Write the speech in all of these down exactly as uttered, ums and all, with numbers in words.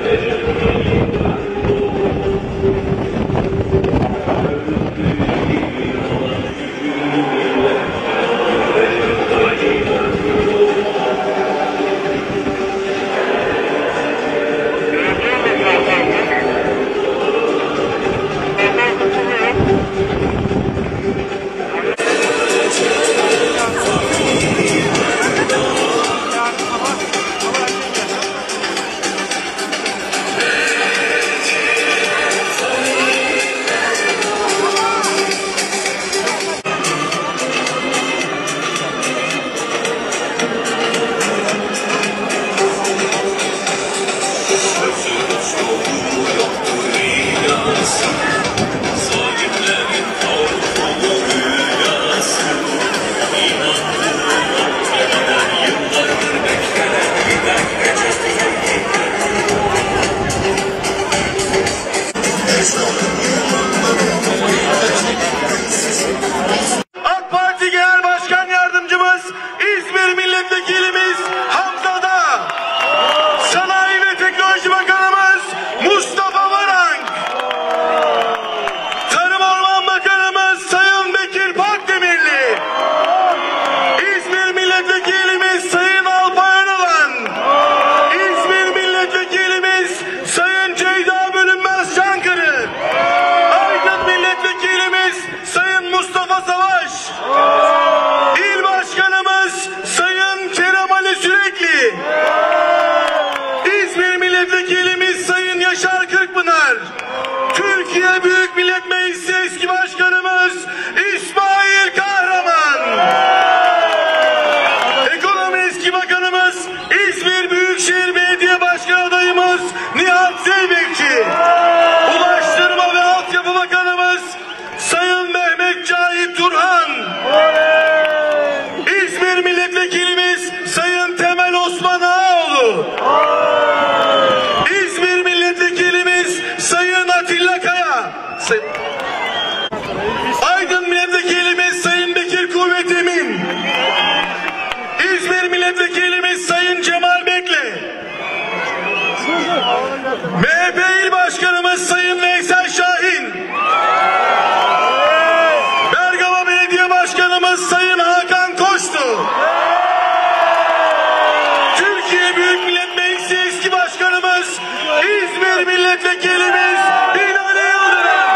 Türkiye Büyük Millet Meclisi eski başkanımız İsmail Kahraman, Ekonomi eski bakanımız İzmir Büyükşehir Belediye Başkanı adayımız Nihat Zeybekçi, Ulaştırma ve Altyapı Bakanımız Sayın Mehmet Cahit Turhan, İzmir Milletvekilimiz Sayın Temel Osman Ağaoğlu, İzmir Milletvekilimiz Sayın Atilla Kaya, Say Aydın Milletvekilimiz Sayın Bekir Kuvvet Emin, İzmir Milletvekilimiz Sayın Cemal Bekle, M H P İl Başkanımız Sayın Veysel Şahin, Bergama Belediye Başkanımız Sayın Hakan Koçtu, Türkiye Büyük Millet Meclisi eski başkanımız İzmir Milletvekilimiz İnönü Yıldırım.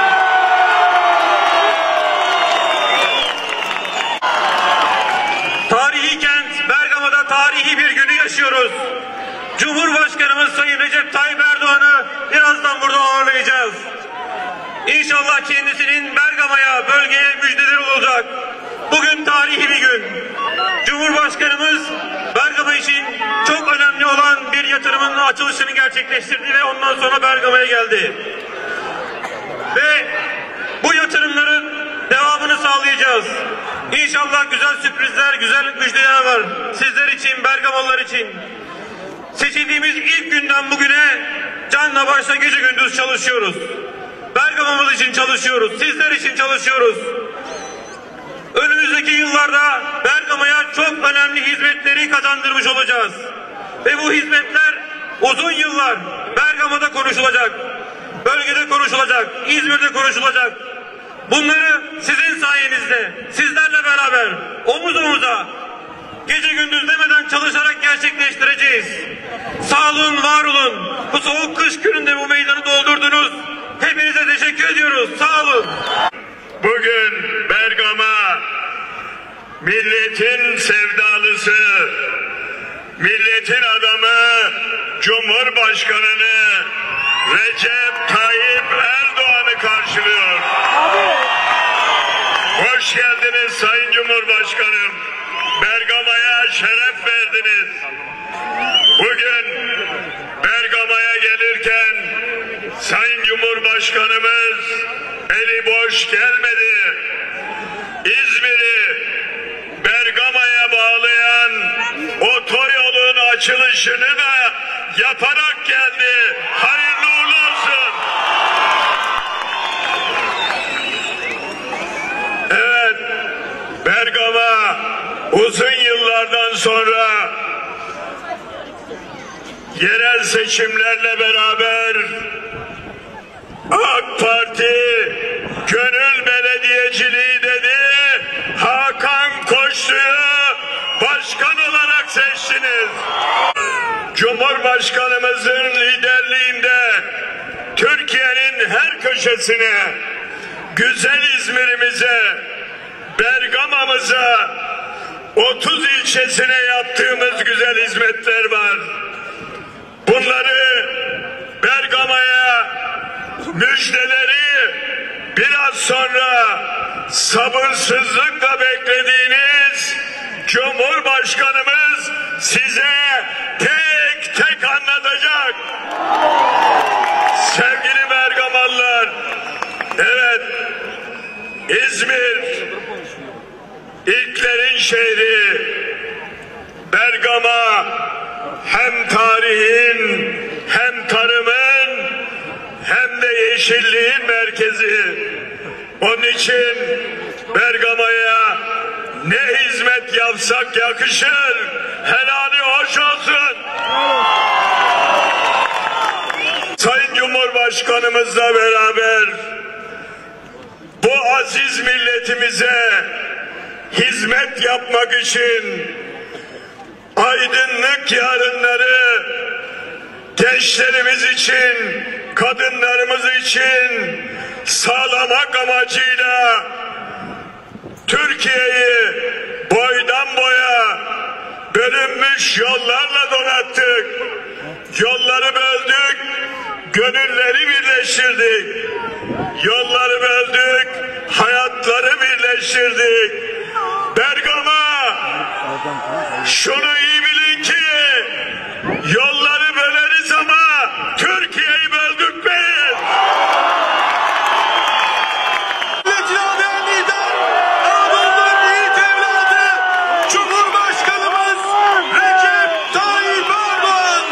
Tarihi kent Bergama'da tarihi bir günü yaşıyoruz. Cumhurbaşkanımız Sayın Recep Tayyip Erdoğan'ı birazdan burada ağırlayacağız. İnşallah kendisinin Bergama'ya, bölgeye müjdeleri olacak. Bugün tarihi bir gün. Cumhurbaşkanımız Bergama için çok önemli olan bir yatırımın açılışını gerçekleştirdi ve ondan sonra Bergama'ya geldi. Ve bu yatırımların devamını sağlayacağız. İnşallah güzel sürprizler, güzel müjdeler var. Sizler için, Bergamalılar için. Seçildiğimiz ilk günden bugüne canla başla gece gündüz çalışıyoruz. Bergama'mız için çalışıyoruz. Sizler için çalışıyoruz. Önümüzdeki yıllarda Bergama'ya çok önemli hizmetleri kazandırmış olacağız. Ve bu hizmetler uzun yıllar Bergama'da konuşulacak. Bölgede konuşulacak. İzmir'de konuşulacak. Bunları sizin sayenizde, sizlerle beraber omuz omuza gece gündüz demeden çalışarak gerçekleştireceğiz. Sağ olun, var olun. Bu soğuk kış gününde bu meydanı doldurdunuz. Hepinize teşekkür ediyoruz. Sağ olun. Bugün Bergama milletin sevdalısı, milletin adamı Cumhurbaşkanını Recep Tayyip Erdoğan'ı karşılıyor. Hoş geldiniz Sayın Cumhurbaşkanım. Bergama'ya şeref verdiniz. Bugün Bergama'ya gelirken Sayın Cumhurbaşkanımız eli boş gelmedi. İzmir'i Bergama'ya bağlayan otoyolun açılışını da yaparak geldi. Hayırlı uğurlu olsun. Evet, Bergama uzun yıllardan sonra yerel seçimlerle beraber AK Parti gönül belediyeciliği dedi, Hakan Koçlu'yu başkan olarak seçtiniz. Cumhurbaşkanımızın liderliğinde Türkiye'nin her köşesine, güzel İzmir'imize, Bergama'mıza, otuz ilçesine yaptığımız güzel hizmetler var. Bunları Bergama'ya müjdeleri biraz sonra sabırsızlıkla beklediğiniz Cumhurbaşkanımız size tek tek anlatacak. Sevgili Bergamalılar, evet, İzmir ilklerin şehri. Bergama hem tarihin, hem tarımın, hem de yeşilliğin merkezi. Onun için Bergama'ya ne hizmet yapsak yakışır. Helali hoş olsun. Sayın Cumhurbaşkanımızla beraber bu aziz milletimize hizmet yapmak için aydınlık yarınları gençlerimiz için, kadınlarımız için sağlamak amacıyla Türkiye'yi boydan boya bölünmüş yollarla donattık. Yolları böldük, gönülleri birleştirdik. Yolları böldük, hayatları birleştirdik. Bergama, şunu iyi bilin ki yolları böleriz ama Türkiye'yi böldürtmeyiz. Anadolu'nun yiğit evladı Cumhurbaşkanımız Recep Tayyip Erdoğan.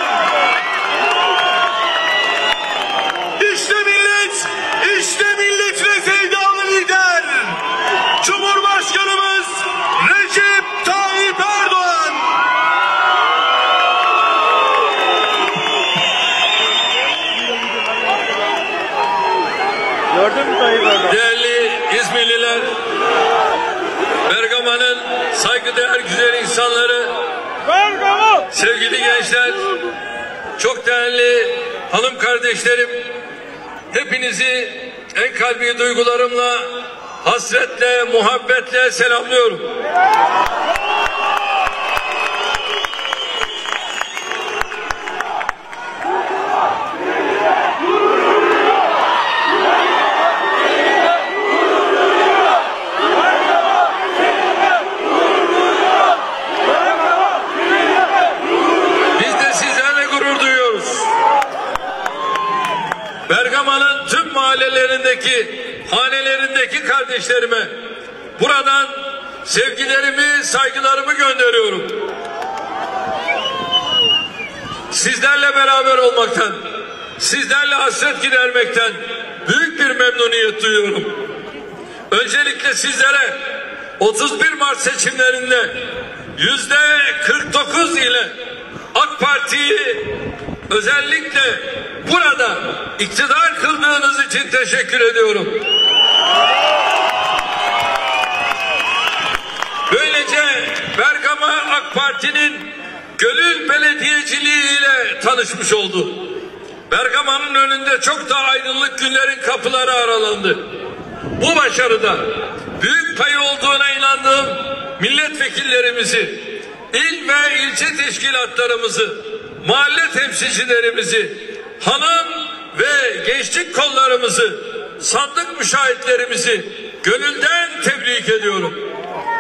İşte millet, işte milletine sevdalı lider Cumhurbaşkanımız Recep Tayyip Erdoğan. Gördün mü Tayyip Erdoğan? Değerli İzmirliler, Bergama'nın saygıdeğer güzel insanları, sevgili gençler, çok değerli hanım kardeşlerim, hepinizi en kalbi duygularımla, hasretle, muhabbetle selamlıyorum. Biz de sizlerle gurur duyuyoruz. Bergama'nın tüm mahallelerindeki, hanelerindeki kardeşlerime buradan sevgilerimi, saygılarımı gönderiyorum. Sizlerle beraber olmaktan, sizlerle hasret gidermekten büyük bir memnuniyet duyuyorum. Öncelikle sizlere otuz bir Mart seçimlerinde yüzde kırk dokuz ile AK Parti'yi özellikle burada iktidar kıldığınız için teşekkür ediyorum. Böylece Bergama AK Parti'nin gönül belediyeciliği ile tanışmış oldu. Bergama'nın önünde çok daha aydınlık günlerin kapıları aralandı. Bu başarıda büyük payı olduğuna inandığım milletvekillerimizi, il ve ilçe teşkilatlarımızı, mahalle temsilcilerimizi, hanım ve gençlik kollarımızı, sandık müşahitlerimizi gönülden tebrik ediyorum.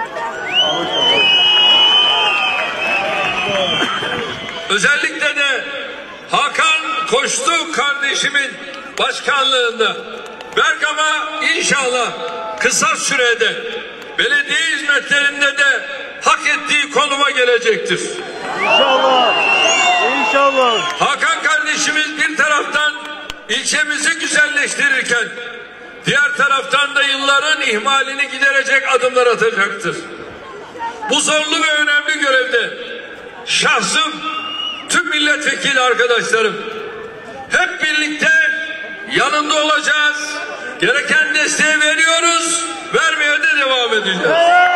Özellikle de Hakan Koçlu kardeşimin başkanlığında Bergama inşallah kısa sürede belediye hizmetlerinde de hak ettiği konuma gelecektir. İnşallah. İnşallah. Hakan kardeşimiz bir taraftan ilçemizi güzelleştirirken diğer taraftan da yılların ihmalini giderecek adımlar atacaktır. Bu zorlu ve önemli görevde şahsım tüm milletvekili arkadaşlarım, hep birlikte yanında olacağız. Gereken desteği veriyoruz, vermeye de devam edeceğiz.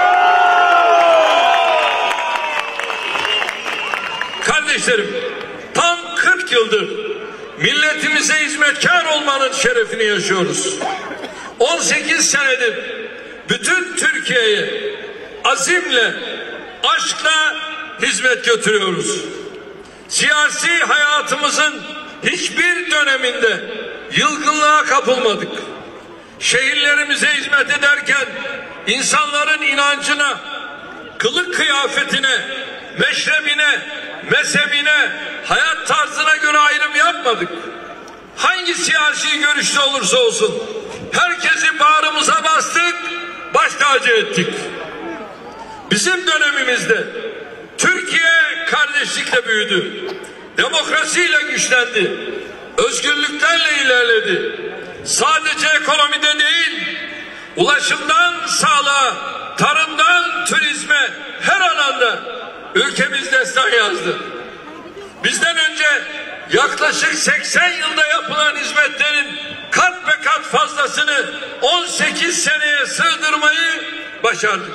Kardeşlerim, tam kırk yıldır milletimize hizmetkar olmanın şerefini yaşıyoruz. on sekiz senedir bütün Türkiye'ye azimle, aşkla hizmet götürüyoruz. Siyasi hayatımızın hiçbir döneminde yılgınlığa kapılmadık. Şehirlerimize hizmet ederken insanların inancına, kılık kıyafetine, meşrebine, mezhebine, hayat tarzına göre ayrım yapmadık. Hangi siyasi görüşte olursa olsun herkesi bağrımıza bastık, baş tacı ettik. Bizim dönemimizde Türkiye kardeşlikle büyüdü, demokrasiyle güçlendi, özgürlüklerle ilerledi. Sadece ekonomide değil, ulaşımdan sağlığa, tarımdan turizme her alanda ülkemiz destan yazdı. Bizden önce yaklaşık seksen yılda yapılan hizmetlerin kat be kat fazlasını on sekiz seneye sığdırmayı başardık.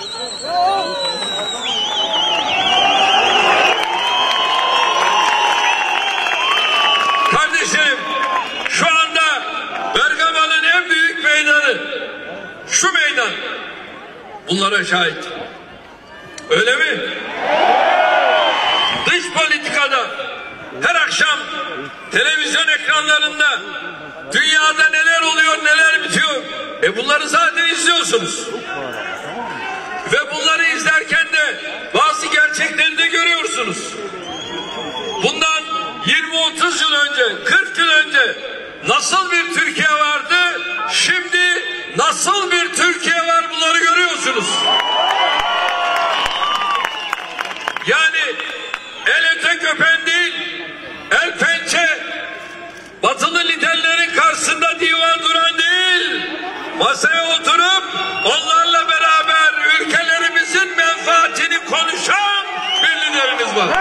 Kardeşlerim, şu anda Bergama'nın en büyük meydanı şu meydan. Bunlara şahit. Öyle mi? Dış politikada her akşam televizyon ekranlarında dünyada neler oluyor, neler bitiyor. E bunları zaten izliyorsunuz. Ve bunları izlerken de bazı gerçekleri de görüyorsunuz. Bundan yirmi otuz yıl önce, kırk yıl önce nasıl bir Türkiye vardı, şimdi nasıl bir Türkiye var, bunları görüyorsunuz. Yani el öte köpen değil, el pençe, batılı liderlerin karşısında divan duran değil, masaya oturup onlarla beraber ülkelerimizin menfaatini konuşan bir lideriniz var.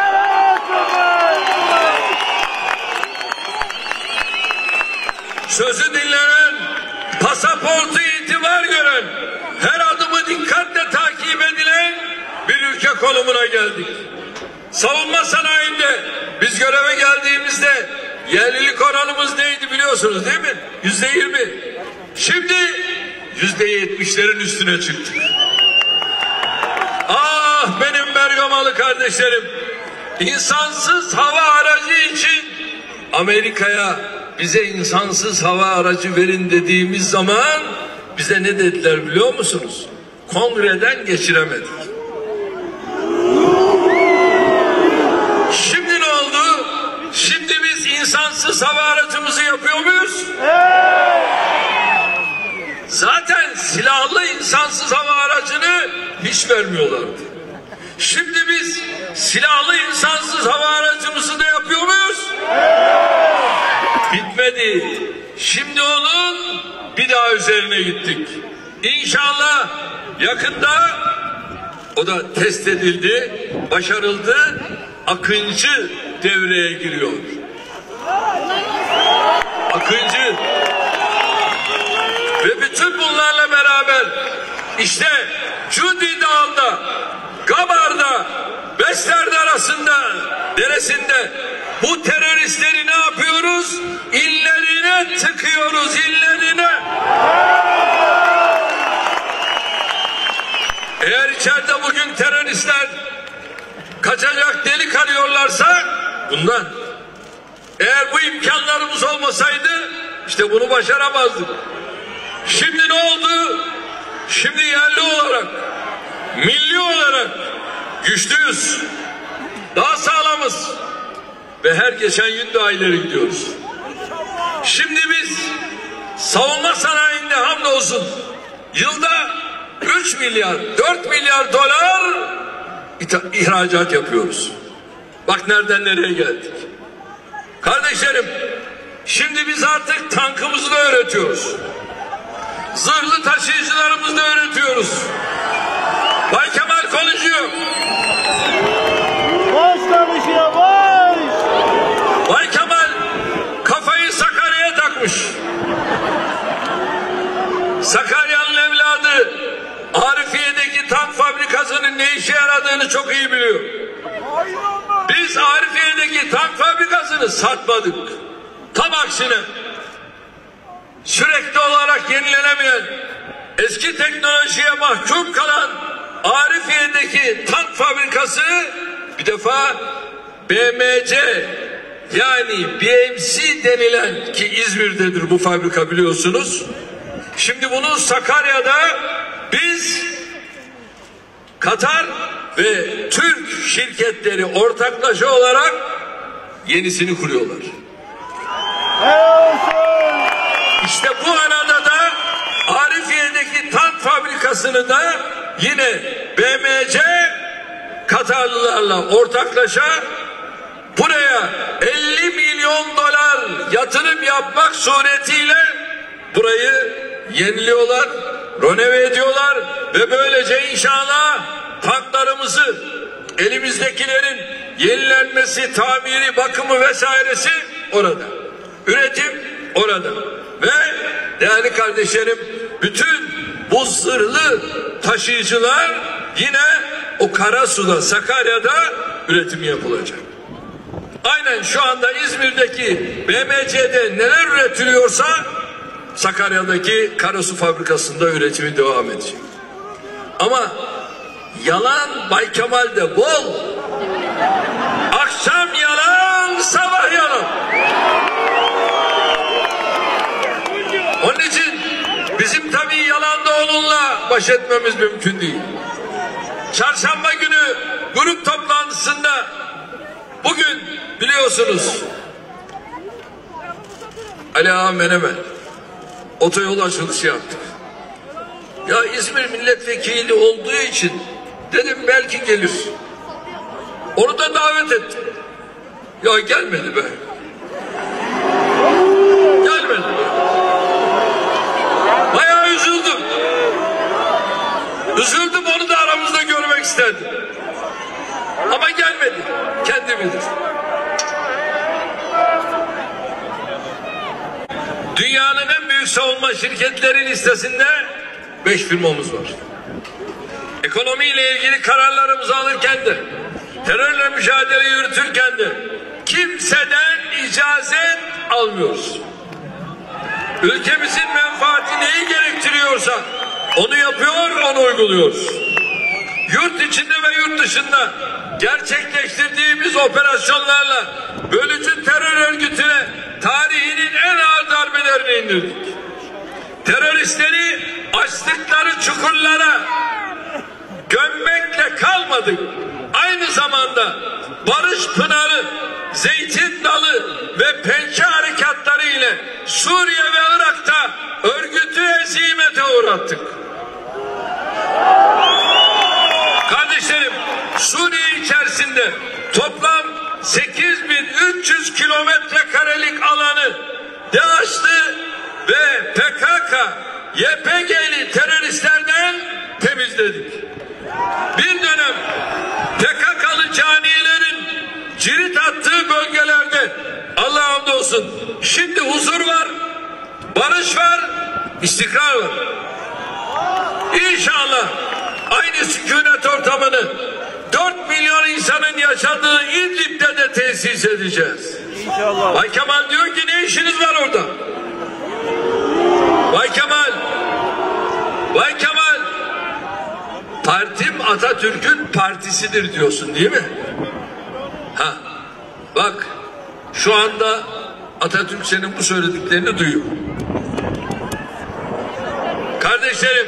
Sözü dinlenen, pasaportu itibar gören, her adımı dikkatle takip edilen bir ülke konumuna geldik. Savunma sanayinde biz göreve geldiğimizde yerlilik oranımız neydi biliyorsunuz değil mi? Yüzde yirmi. Şimdi yüzde yetmişlerin üstüne çıktık. Ah benim Bergamalı kardeşlerim, insansız hava aracı için Amerika'ya bize insansız hava aracı verin dediğimiz zaman bize ne dediler biliyor musunuz? Kongreden geçiremedik. Şimdi ne oldu? Şimdi biz insansız hava aracımızı yapıyor muyuz? Zaten silahlı insansız hava aracını hiç vermiyorlardı. Şimdi biz silahlı insansız hava aracımızı da yapıyor muyuz? Bitmedi. Şimdi onun bir daha üzerine gittik. İnşallah yakında o da test edildi, başarıldı. Akıncı devreye giriyor. Akıncı. Ve bütün bunlarla beraber işte Cudi Dağı'nda, Gabar'da, Besterde arasında, deresinde bu teröristleri ne yapıyoruz? İllerine tıkıyoruz, illerine. Eğer içeride bugün teröristler kaçacak delik arıyorlarsa bundan. Eğer bu imkanlarımız olmasaydı işte bunu başaramazdık. Şimdi ne oldu? Şimdi yerli olarak, milli olarak güçlüyüz. Daha sağlamız. Ve her geçen gün daha ileri gidiyoruz. Şimdi biz savunma sanayinde hamdolsun yılda üç milyar, dört milyar dolar ihracat yapıyoruz. Bak nereden nereye geldik. Kardeşlerim, şimdi biz artık tankımızı da öğretiyoruz. Zırhlı taşıyıcılarımızı da öğretiyoruz. Bay Kemal konuşuyor. Baş konuşuyor, baş! çok iyi biliyor. Biz Arifiye'deki tank fabrikasını satmadık. Tam aksine sürekli olarak yenilenemeyen, eski teknolojiye mahkum kalan Arifiye'deki tank fabrikası bir defa B M C yani B M C denilen, ki İzmir'dedir bu fabrika biliyorsunuz. Şimdi bunu Sakarya'da biz Katar ve Türk şirketleri ortaklaşa olarak yenisini kuruyorlar. İşte bu arada da Arifiye'deki tank fabrikasını da yine B M C Katarlılarla ortaklaşa buraya elli milyon dolar yatırım yapmak suretiyle burayı yeniliyorlar, renove ediyorlar ve böylece inşallah tanklarımızı, elimizdekilerin yenilenmesi, tamiri, bakımı vesairesi orada. Üretim orada. Ve değerli kardeşlerim, bütün bu zırhlı taşıyıcılar yine o Karasu'da, Sakarya'da üretim yapılacak. Aynen şu anda İzmir'deki B M C'de neler üretiliyorsa Sakarya'daki Karasu fabrikasında üretimi devam edecek. Ama yalan Bay Kemal'de bol. Akşam yalan, sabah yalan. Onun için bizim tabii yalanla onunla baş etmemiz mümkün değil. Çarşamba günü grup toplantısında bugün biliyorsunuz Ali Ağa Menemen otoyol açılışı yaptık. Ya İzmir milletvekili olduğu için dedim belki gelir. Onu da davet ettim. Ya gelmedi be. Gelmedi be. Bayağı üzüldüm. Üzüldüm, onu da aramızda görmek isterdim. Ama gelmedi. Kendi bilir. Dünyanın en büyük savunma şirketleri listesinde beş firmamız var. Ekonomiyle ilgili kararlarımızı alırken de, terörle mücadele yürütürken de kimseden icazet almıyoruz. Ülkemizin menfaati neyi gerektiriyorsa onu yapıyor, onu uyguluyoruz. Yurt içinde ve yurt dışında gerçekleştirdiğimiz operasyonlarla bölücü terör örgütüne tarihinin en ağır darbelerini indirdik. Teröristleri açtıkları çukurlara gömmekle kalmadık. Aynı zamanda Barış Pınarı, Zeytin Dalı ve Pençe harekatları ile Suriye ve Irak'ta örgütü hezimete uğrattık. Kardeşlerim, Suriye içerisinde toplam sekiz bin üç yüz kilometre karelik alanı DAEŞ'li ve P K K, Y P G'li teröristlerden temizledik. Bir dönem P K K'lı canilerin cirit attığı bölgelerde Allah'a hamdolsun şimdi huzur var, barış var, istikrar var. İnşallah aynı sükunet ortamını dört milyon insanın yaşadığı İdlib'de de tesis edeceğiz. İnşallah. Bay Kemal diyor ki ne işiniz var orada? Bay Kemal, Bay Kemal, partim Atatürk'ün partisidir diyorsun değil mi? Ha, bak şu anda Atatürk senin bu söylediklerini duyuyor. Kardeşlerim,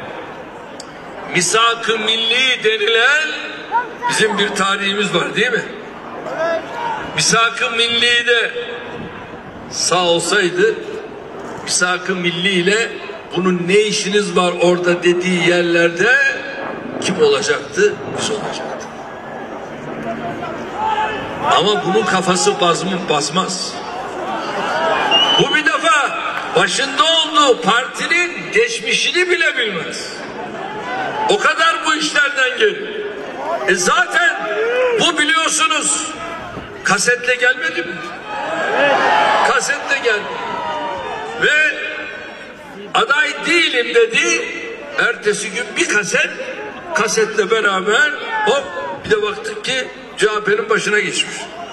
misak-ı milli denilen bizim bir tarihimiz var değil mi? Misak-ı milli de sağ olsaydı misak-ı milli ile bunun ne işiniz var orada dediği yerlerde kim olacaktı? Biz olacaktı. Ama bunun kafası basmı basmaz. Bu bir defa başında olduğu partinin geçmişini bile bilmez. O kadar bu işlerden geliyor. E zaten bu biliyorsunuz kasetle gelmedi mi? Kasetle geldi. Ve aday değilim dedi. Ertesi gün bir kaset, kasetle beraber hop Bir de baktık ki C H P'nin başına geçmiş.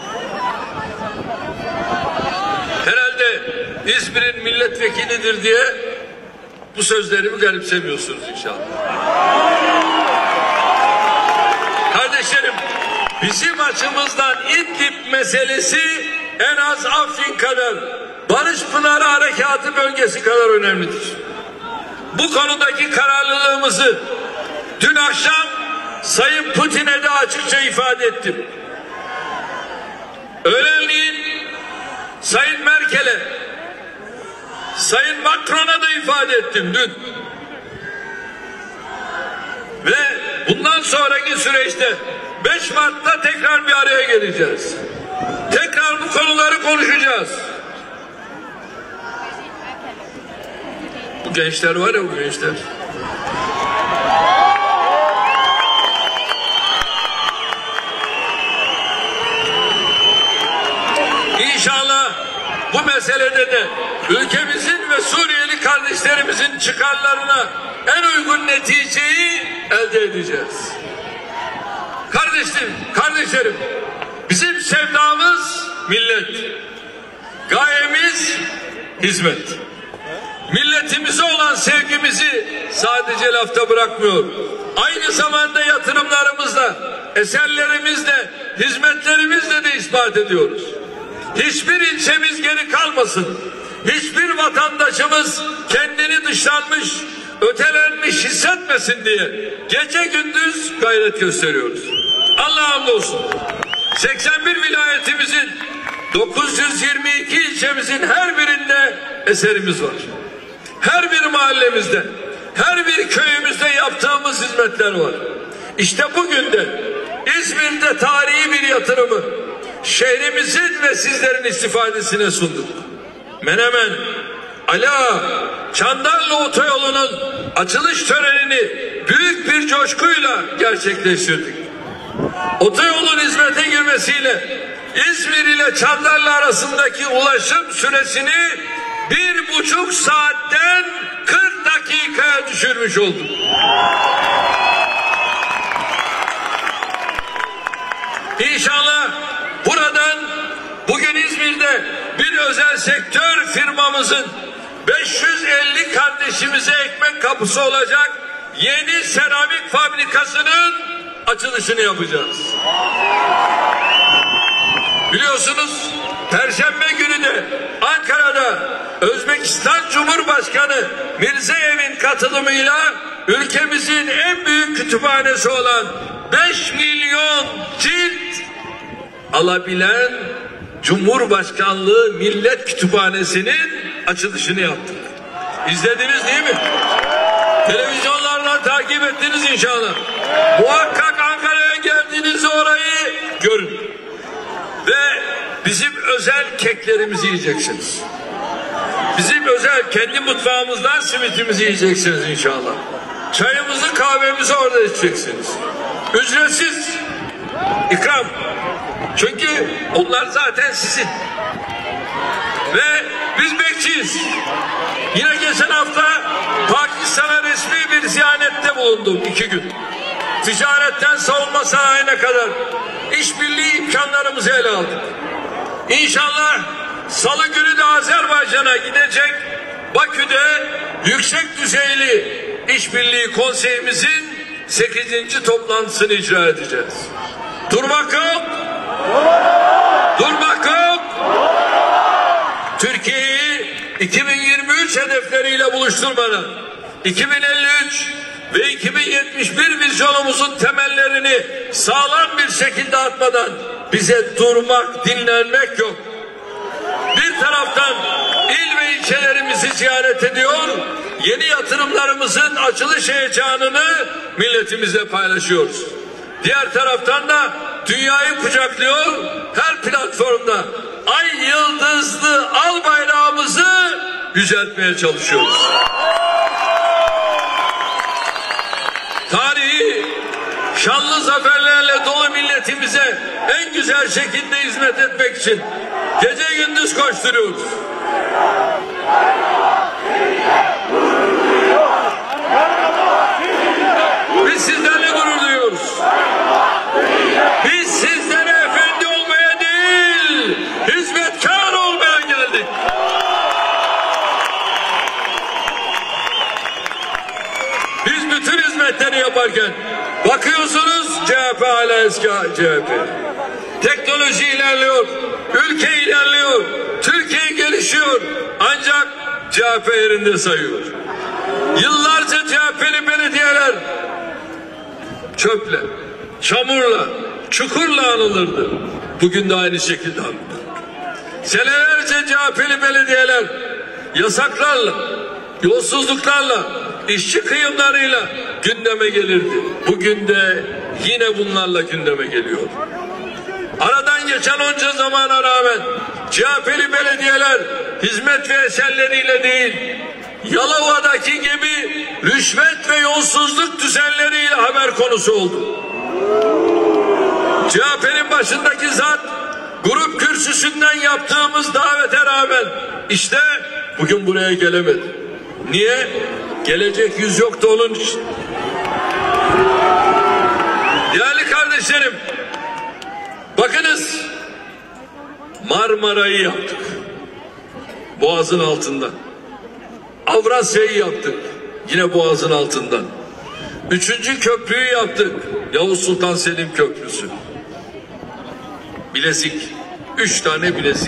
Herhalde İzmir'in milletvekilidir diye bu sözlerimi garipsemiyorsunuz inşallah. Kardeşlerim, bizim açımızdan İdlib meselesi en az Afrin kadar, Barış Pınarı Harekatı bölgesi kadar önemlidir. Bu konudaki kararlılığımızı dün akşam Sayın Putin'e de açıkça ifade ettim. Öğlenleyin Sayın Merkel'e, Sayın Macron'a da ifade ettim dün. Ve bundan sonraki süreçte beş Mart'ta tekrar bir araya geleceğiz. Tekrar bu konuları konuşacağız. Bu gençler var ya, bu gençler. İnşallah bu meselede de ülkemizin ve Suriyeli kardeşlerimizin çıkarlarına en uygun neticeyi elde edeceğiz. Kardeşlerim, kardeşlerim, bizim sevdamız millet. Gayemiz hizmet. Milletimize olan sevgimizi sadece lafta bırakmıyor. Aynı zamanda yatırımlarımızla, eserlerimizle, hizmetlerimizle de ispat ediyoruz. Hiçbir ilçemiz geri kalmasın. Hiçbir vatandaşımız kendini dışlanmış, ötelenmiş hissetmesin diye gece gündüz gayret gösteriyoruz. Allah'a hamdolsun. seksen bir vilayetimizin dokuz yüz yirmi iki ilçemizin her birinde eserimiz var. Her bir mahallemizde, her bir köyümüzde yaptığımız hizmetler var. İşte bugün de İzmir'de tarihi bir yatırımı şehrimizin ve sizlerin istifadesine sunduk. Menemen, Ala, Çandarlı Otoyolu'nun açılış törenini büyük bir coşkuyla gerçekleştirdik. Otoyolun hizmete girmesiyle İzmir ile Çandarlı arasındaki ulaşım süresini bir buçuk saatten kırk dakikaya düşürmüş olduk. İnşallah buradan bugün İzmir'de bir özel sektör firmamızın beş yüz elli kardeşimize ekmek kapısı olacak yeni seramik fabrikasının açılışını yapacağız. Biliyorsunuz Perşembe günü de Ankara'da Özbekistan Cumhurbaşkanı Mirzeyev'in katılımıyla ülkemizin en büyük kütüphanesi olan beş milyon cilt alabilen Cumhurbaşkanlığı Millet Kütüphanesi'nin açılışını yaptık. İzlediniz değil mi? Televizyonlardan takip ettiniz inşallah. Muhakkak Ankara'ya geldiğinizde orayı görün. Ve bizim özel keklerimizi yiyeceksiniz. Bizim özel kendi mutfağımızdan simitimizi yiyeceksiniz inşallah. Çayımızı, kahvemizi orada içeceksiniz. Ücretsiz ikram. Çünkü onlar zaten sizin. Ve biz bekçiyiz. Yine geçen hafta Pakistan'a resmi bir ziyarette bulundum iki gün. Ticaretten savunma sanayine kadar işbirliği imkanlarımızı ele aldık. İnşallah Salı günü de Azerbaycan'a gidecek, Bakü'de yüksek düzeyli işbirliği konseyimizin sekizinci toplantısını icra edeceğiz. Durmak yok. Durmak yok. Türkiye'yi iki bin yirmi üç hedefleriyle buluşturmadan iki bin elli üç ve iki bin yetmiş bir vizyonumuzun temellerini sağlam bir şekilde atmadan bize durmak, dinlenmek yok. Bir taraftan il ve ilçelerimizi ziyaret ediyor, yeni yatırımlarımızın açılış heyecanını milletimizle paylaşıyoruz. Diğer taraftan da dünyayı kucaklıyor, her platformda ay yıldızlı al bayrağımızı yüceltmeye çalışıyoruz. Tarihi şanlı zaferlerle dolu milletimize en güzel şekilde hizmet etmek için gece gündüz koşturuyoruz. Biz sizlerle gurur duyuyoruz. yaparken bakıyorsunuz C H P hala eski C H P. Teknoloji ilerliyor, ülke ilerliyor, Türkiye gelişiyor. Ancak C H P yerinde sayıyor. Yıllarca C H P'li belediyeler çöple, çamurla, çukurla anılırdı. Bugün de aynı şekilde anılır. Senelerce C H P'li belediyeler yasaklarla, yolsuzluklarla, işçi kıyımlarıyla gündeme gelirdi. Bugün de yine bunlarla gündeme geliyor. Aradan geçen onca zamana rağmen C H P'li belediyeler hizmet ve eserleriyle değil, Yalova'daki gibi rüşvet ve yolsuzluk düzenleriyle haber konusu oldu. C H P'nin başındaki zat grup kürsüsünden yaptığımız davete rağmen işte bugün buraya gelemedi. Niye? Gelecek yüz yoktu onun için. Değerli kardeşlerim, bakınız Marmara'yı yaptık. Boğazın altından. Avrasya'yı yaptık. Yine Boğazın altından. Üçüncü köprüyü yaptık. Yavuz Sultan Selim Köprüsü. Bilezik. Üç tane bilezik.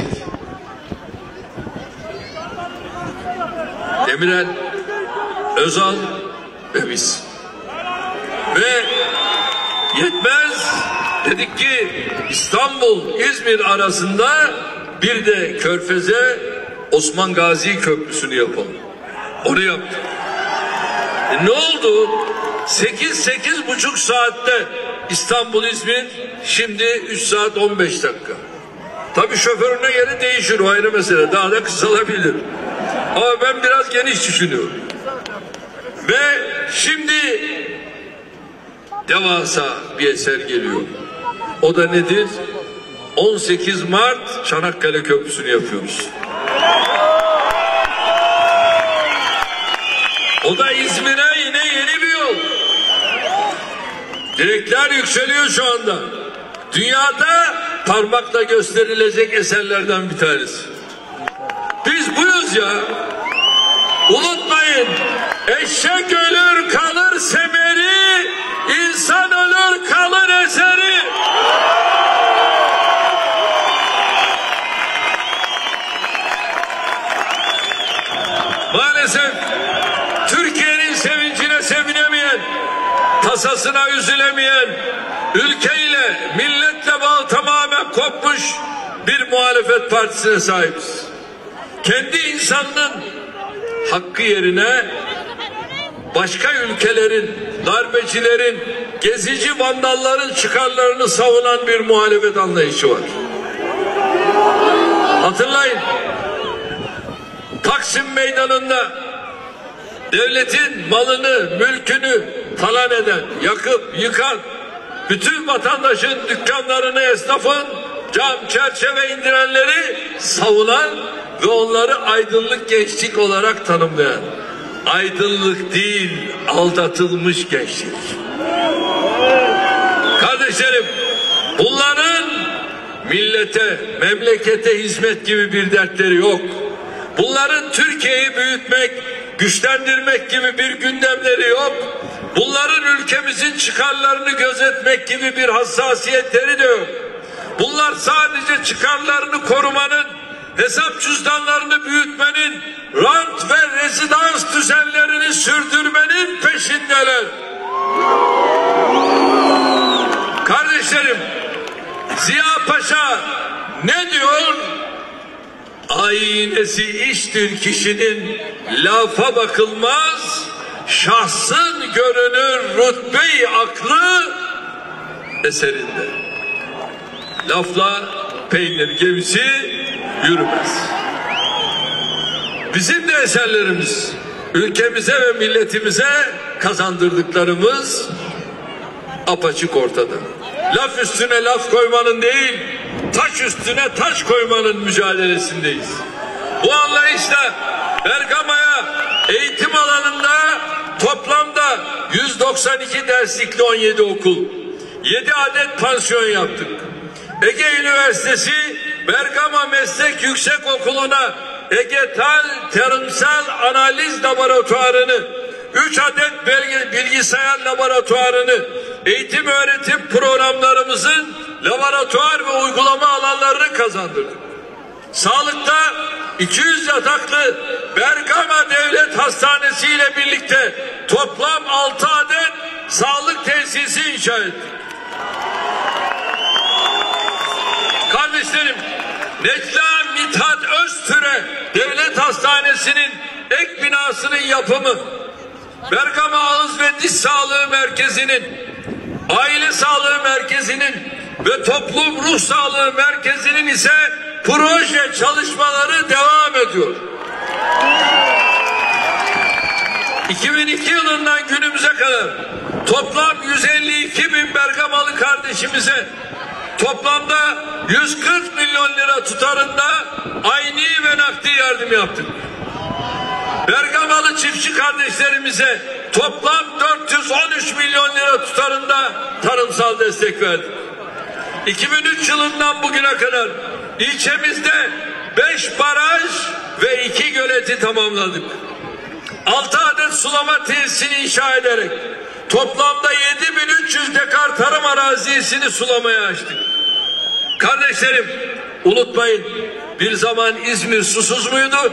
Demirel, Özal ve biz. Ve yetmez, dedik ki İstanbul, İzmir arasında bir de Körfez'e Osman Gazi Köprüsü'nü yapalım. Onu yaptık. E ne oldu? sekiz sekiz buçuk saatte İstanbul İzmir, şimdi üç saat on beş dakika. Tabii şoförüne göre değişir, o ayrı mesele. Daha da kısalabilir. Ama ben biraz geniş düşünüyorum. Ve şimdi devasa bir eser geliyor. O da nedir? on sekiz Mart Çanakkale Köprüsü'nü yapıyoruz. O da İzmir'e yine yeni bir yol. Direkler yükseliyor şu anda. Dünyada parmakla gösterilecek eserlerden bir tanesi. Biz buyuz ya. Unutmayın. Eşek ölür kalır semeri, insan ölür kalır eseri. Maalesef Türkiye'nin sevincine sevinemeyen, tasasına üzülemeyen, ülkeyle, milletle bağ tamamen kopmuş bir muhalefet partisine sahibiz. Kendi insanının hakkı yerine başka ülkelerin, darbecilerin, gezici vandalların çıkarlarını savunan bir muhalefet anlayışı var. Hatırlayın, Taksim Meydanı'nda devletin malını, mülkünü talan eden, yakıp yıkan, bütün vatandaşın dükkanlarını, esnafın cam çerçeve indirenleri savunan ve onları aydınlık gençlik olarak tanımlayan, aydınlık değil, aldatılmış gençlik. Kardeşlerim, bunların millete, memlekete hizmet gibi bir dertleri yok. Bunların Türkiye'yi büyütmek, güçlendirmek gibi bir gündemleri yok. Bunların ülkemizin çıkarlarını gözetmek gibi bir hassasiyetleri de yok. Bunlar sadece çıkarlarını korumanın, hesap cüzdanlarını büyütmenin, rant ve rezidans düzenlerini sürdürmenin peşindeler. Kardeşlerim, Ziya Paşa ne diyor? Aynesi iştir kişinin, lafa bakılmaz, şahsın görünür rütbe-i aklı eserinde. Lafla peynir gemisi yürümez. Bizim de eserlerimiz, ülkemize ve milletimize kazandırdıklarımız apaçık ortada. Laf üstüne laf koymanın değil, taş üstüne taş koymanın mücadelesindeyiz. Bu anlayışla Bergama'ya eğitim alanında toplamda yüz doksan iki derslikli on yedi okul, yedi adet pansiyon yaptık. Ege Üniversitesi Bergama Meslek Yüksekokulu'na Egetal Tarımsal Analiz Laboratuvarını üç adet belge, bilgisayar laboratuvarını, eğitim öğretim programlarımızın laboratuvar ve uygulama alanlarını kazandırdık. Sağlıkta iki yüz yataklı Bergama Devlet Hastanesi ile birlikte toplam altı adet sağlık tesisi inşa ettik. Kardeşlerim, Necla Mithat Öztürk'e Devlet Hastanesi'nin ek binasının yapımı, Bergama Ağız ve Diş Sağlığı Merkezi'nin, Aile Sağlığı Merkezi'nin ve Toplum Ruh Sağlığı Merkezi'nin ise proje çalışmaları devam ediyor. iki bin iki yılından günümüze kadar toplam yüz elli iki bin Bergamalı kardeşimize toplamda yüz kırk milyon lira tutarında ayni ve nakdi yardım yaptık. Bergamalı çiftçi kardeşlerimize toplam dört yüz on üç milyon lira tutarında tarımsal destek verdik. iki bin üç yılından bugüne kadar ilçemizde beş baraj ve iki göleti tamamladık. altı adet sulama tesisini inşa ederek toplamda yedi bin üç yüz dekar tarım arazisini sulamaya açtık. Kardeşlerim, unutmayın, bir zaman İzmir susuz muydu?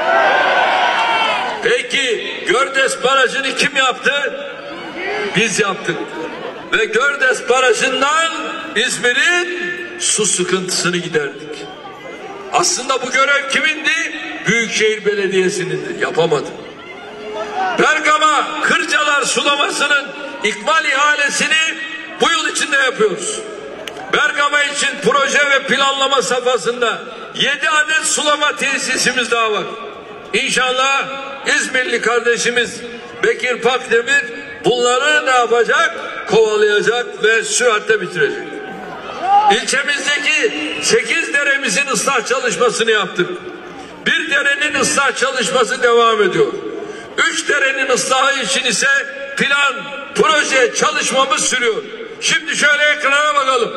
Peki Gördes Barajı'nı kim yaptı? Biz yaptık. Ve Gördes Barajı'ndan İzmir'in su sıkıntısını giderdik. Aslında bu görev kimindi? Büyükşehir Belediyesi'nin. Yapamadı. Bergama Kırcalar sulamasının ikmal ihalesini bu yıl içinde yapıyoruz. Bergama için proje ve planlama safhasında yedi adet sulama tesisimiz daha var. İnşallah İzmirli kardeşimiz Bekir Pakdemir bunları ne yapacak? Kovalayacak ve süratle bitirecek. İlçemizdeki sekiz deremizin ıslah çalışmasını yaptık. Bir derenin ıslah çalışması devam ediyor. Üç derenin ıslahı için ise plan, proje çalışmamız sürüyor. Şimdi şöyle ekrana bakalım.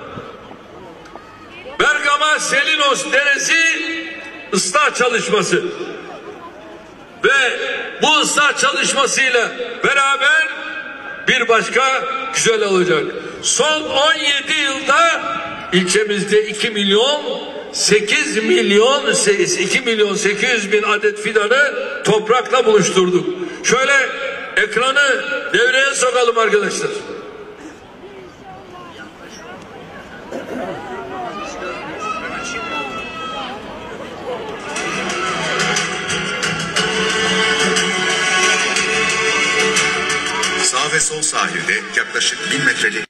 Bergama Selinos Deresi ıslah çalışması. Ve bu ıslah çalışmasıyla beraber bir başka güzel olacak. Son on yedi yılda ilçemizde iki milyon sekiz milyon iki milyon sekiz yüz bin adet fidanı toprakla buluşturduk. Şöyle ekranı devreye sokalım arkadaşlar. Sağ ve sol sahilde yaklaşık bin metrelik.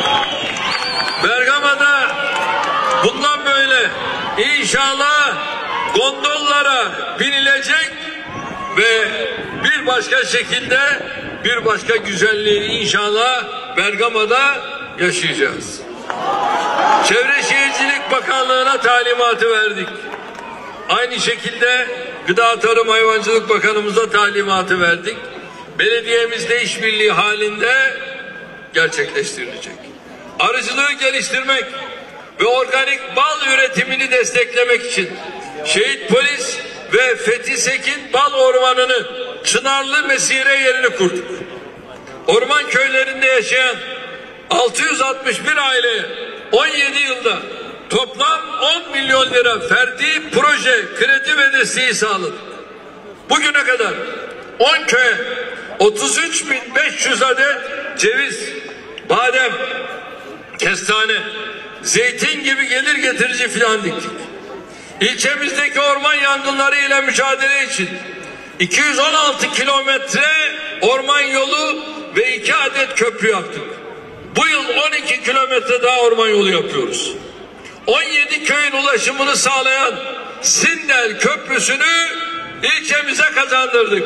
Bergama'da bundan böyle inşallah gondollara binilecek ve bir başka şekilde bir başka güzelliği inşallah Bergama'da yaşayacağız. Çevre Şehircilik Bakanlığı'na talimatı verdik. Aynı şekilde Gıda Tarım Hayvancılık Bakanımıza talimatı verdik. Belediyemizde işbirliği halinde gerçekleştirilecek. Arıcılığı geliştirmek ve organik bal üretimini desteklemek için Şehit Polis ve Fethi Sekin Bal Ormanı'nı Çınarlı Mesire yerini kurduk. Orman köylerinde yaşayan altı yüz altmış bir aileye on yedi yılda toplam on milyon lira ferdi proje kredi ve desteği sağladık. Bugüne kadar on köye otuz üç bin beş yüz adet ceviz, badem, kestane, zeytin gibi gelir getirici filan diktik. İlçemizdeki orman yangınları ile mücadele için iki yüz on altı kilometre orman yolu ve iki adet köprü yaptık. Bu yıl on iki kilometre daha orman yolu yapıyoruz. on yedi köyün ulaşımını sağlayan Sindel Köprüsü'nü ilçemize kazandırdık.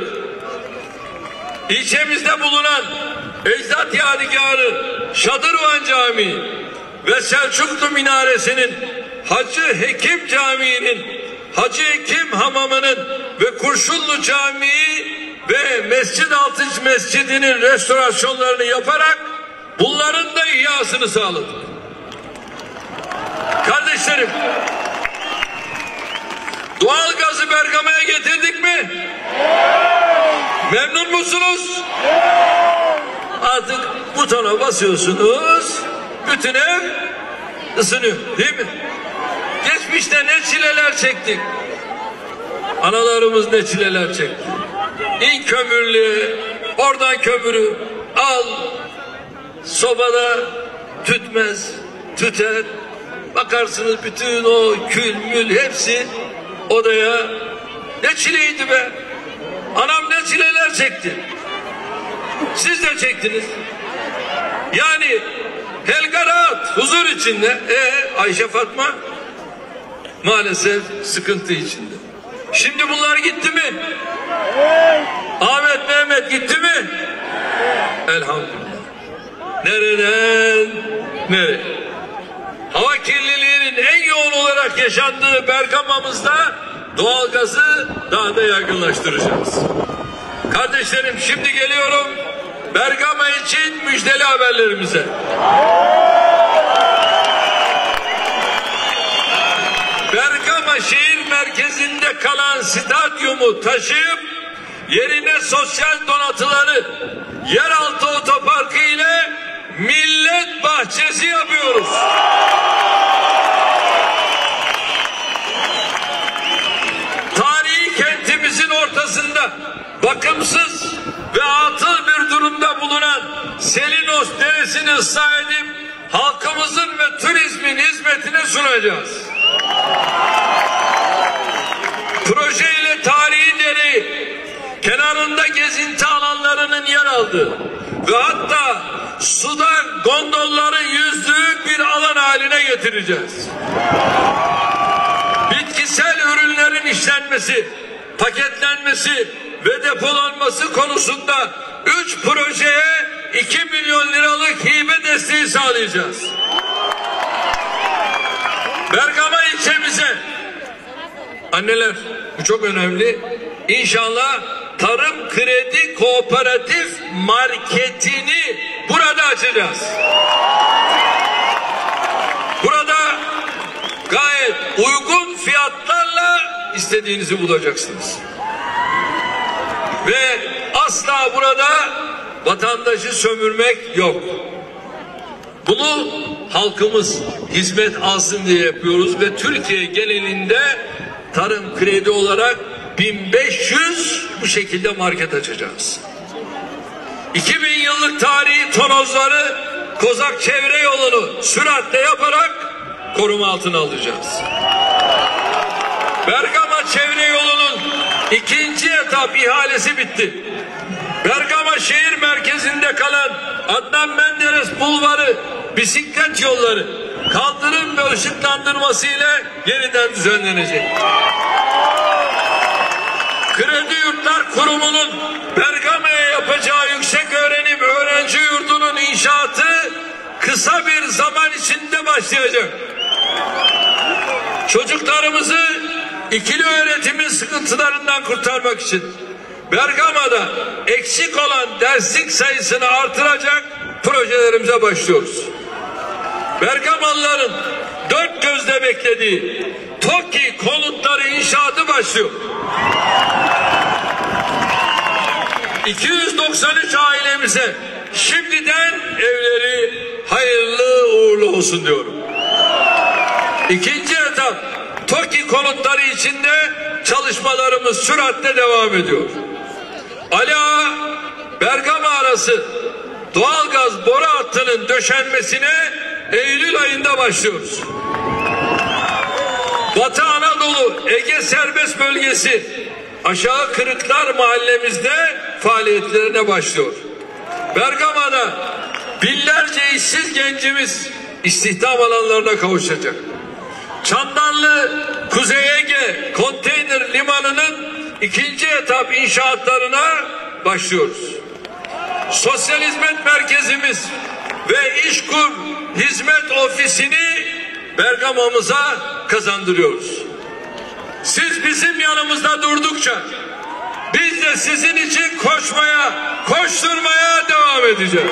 İlçemizde bulunan Ecdat Yadigarı, Şadırvan Camii ve Selçuklu Minaresi'nin, Hacı Hekim Camii'nin, Hacı Hekim Hamamı'nın ve Kurşunlu Camii ve Mescid-Altı Mescidi'nin restorasyonlarını yaparak bunların da ihyasını sağladık. Kardeşlerim, doğal gazı Bergama'ya getirdik mi? Memnun musunuz? Artık butona basıyorsunuz, bütün ev ısınıyor, değil mi? Geçmişte ne çileler çektik. Analarımız ne çileler çekti. İn kömürlüğe, oradan kömürü al, sobada tütmez, tüter. Bakarsınız bütün o kül mül hepsi odaya. Ne çileydi be. Anam ne çileler çekti. Siz de çektiniz. Yani Helga rahat, huzur içinde. E Ayşe Fatma maalesef sıkıntı içinde. Şimdi bunlar gitti mi? Ahmet Mehmet gitti mi? Elhamdülillah. Nereden nereye? Hava kirliliğinin en yoğun olarak yaşandığı Bergama'mızda doğalgazı daha da yaygınlaştıracağız. Kardeşlerim, şimdi geliyorum Bergama için müjdeli haberlerimize. Bergama şehir merkezinde kalan stadyumu taşıyıp yerine sosyal donatıları yeraltı otoparkı ile millet bahçesi yapıyoruz. Tarihi kentimizin ortasında bakımsız ve atıl bir durumda bulunan Selinos Deresi'ni ıslah edip halkımızın ve turizmin hizmetine sunacağız. Proje ile tarihi dere kenarında gezinti alanlarının yer aldığı ve hatta suda gondolların yüzdüğü bir alan haline getireceğiz. Bitkisel ürünlerin işlenmesi, paketlenmesi ve depolanması konusunda üç projeye iki milyon liralık hibe desteği sağlayacağız. Bergama ilçemize, anneler bu çok önemli, İnşallah Tarım Kredi Kooperatif Marketini burada açacağız. Burada gayet uygun fiyatlarla istediğinizi bulacaksınız. Ve asla burada vatandaşı sömürmek yok. Bunu halkımız hizmet alsın diye yapıyoruz ve Türkiye genelinde tarım kredi olarak bin beş yüz bu şekilde market açacağız. iki bin yıllık tarihi tonozları Kozak çevre yolunu süratle yaparak koruma altına alacağız. Bergama çevre yolunun ikinci etap ihalesi bitti. Bergama şehir merkezinde kalan Adnan Menderes Bulvarı, bisiklet yolları, kaldırım ve ışıklandırması ile yeniden düzenlenecek. Kredi Yurtlar Kurumu'nun Bergama'ya yapacağı yüksek öğrenim öğrenci yurdunun inşaatı kısa bir zaman içinde başlayacak. Çocuklarımızı ikili öğretimin sıkıntılarından kurtarmak için Bergama'da eksik olan derslik sayısını artıracak projelerimize başlıyoruz. Bergamalıların dört gözle beklediği TOKİ konutları inşaatı başlıyor. iki yüz doksan üç ailemize şimdiden evleri hayırlı uğurlu olsun diyorum. İkinci etap TOKİ konutları içinde çalışmalarımız süratle devam ediyor. Ali Ağa Bergama arası doğalgaz boru hattının döşenmesine Eylül ayında başlıyoruz. Batı Anadolu Ege Serbest Bölgesi Aşağı Kırıklar mahallemizde faaliyetlerine başlıyor. Bergama'da binlerce işsiz gencimiz istihdam alanlarına kavuşacak. Çandarlı Kuzey Ege Konteyner Limanı'nın ikinci etap inşaatlarına başlıyoruz. Sosyal Hizmet Merkezimiz ve İşkur Hizmet Ofisi'ni Bergama'mıza kazandırıyoruz. Siz bizim yanımızda durdukça biz de sizin için koşmaya, koşturmaya devam edeceğiz.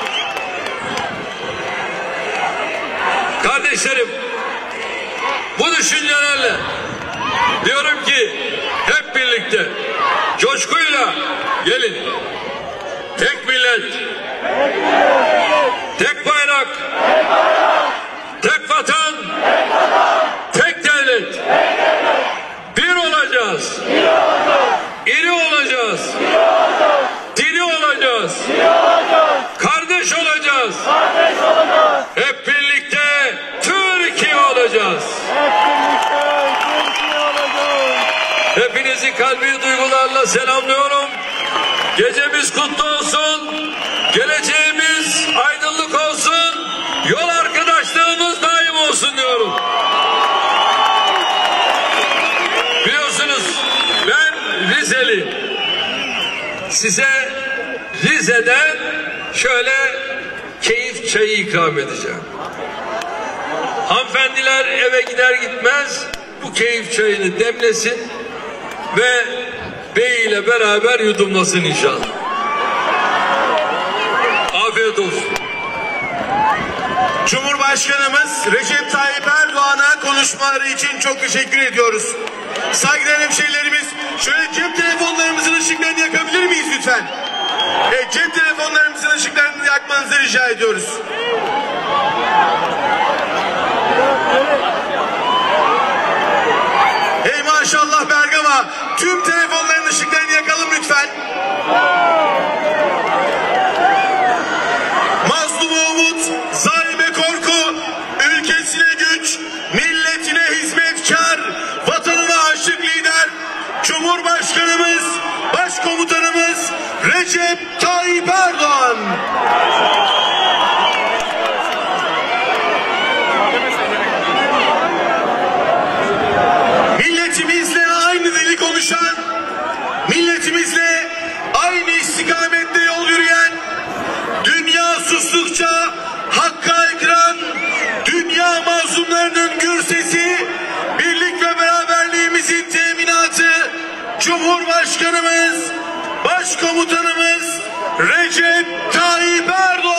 Kardeşlerim, bu düşüncelerle diyorum ki hep birlikte coşkuyla gelin. Tek millet, tek bayrak, tek vatan, tek devlet. Bir olacağız. İri olacağız. Diri olacağız. Kardeş olacağız. Hep birlikte Türkiye olacağız. Hepinizi kalbi duygularla selamlıyorum. Gecemiz kutlu olsun. Geleceğimiz aydınlık olsun. Yol arkadaşlığımız daim olsun diyorum. Biliyorsunuz ben Rizeli. Size Rize'den şöyle keyif çayı ikram edeceğim. Hanımefendiler eve gider gitmez bu keyif çayını demlesin ve bey ile beraber yudumlasın inşallah. Afiyet olsun. Cumhurbaşkanımız Recep Tayyip Erdoğan'a konuşmaları için çok teşekkür ediyoruz. Saygıdeğer hemşehrilerimiz, şöyle cep telefonlarımızın ışıklarını yakabilir miyiz lütfen? Evet, cep telefonlarımızın ışıklarını yakmanızı rica ediyoruz. Hey maşallah Bergama, tüm telefonların ışıklarını yakalım lütfen. Mazluma umut, zalime korku, ülkesine güç, milletine hizmetkar, vatanına aşık lider, Cumhurbaşkanımız, Başkomutanımız Recep Tayyip Erdoğan. Milletimizle aynı dili konuşan, milletimizle aynı istikamette yol yürüyen, dünya sustukça hakka haykıran, dünya mazlumlarının gür sesi, birlik ve beraberliğimizin teminatı, Cumhurbaşkanımız, Başkomutanımız Recep Tayyip Erdoğan.